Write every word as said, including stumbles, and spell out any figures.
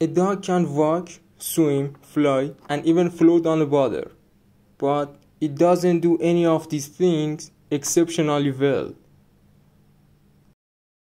A dog can walk, swim, fly, and even float on the water. But it doesn't do any of these things exceptionally well.